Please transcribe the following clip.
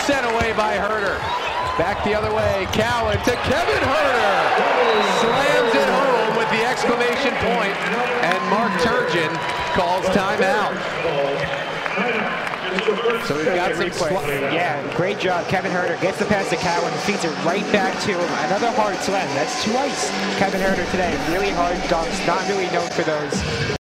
sent away by Huerter. Back the other way, Cowan to Kevin Huerter. Slams it home with the exclamation point, and Mark Turgeon calls timeout. So we've got some yeah, great job. Kevin Huerter gets the pass to Cowan, feeds it right back to him. Another hard slam. That's twice. Kevin Huerter today, really hard dunks, not really known for those.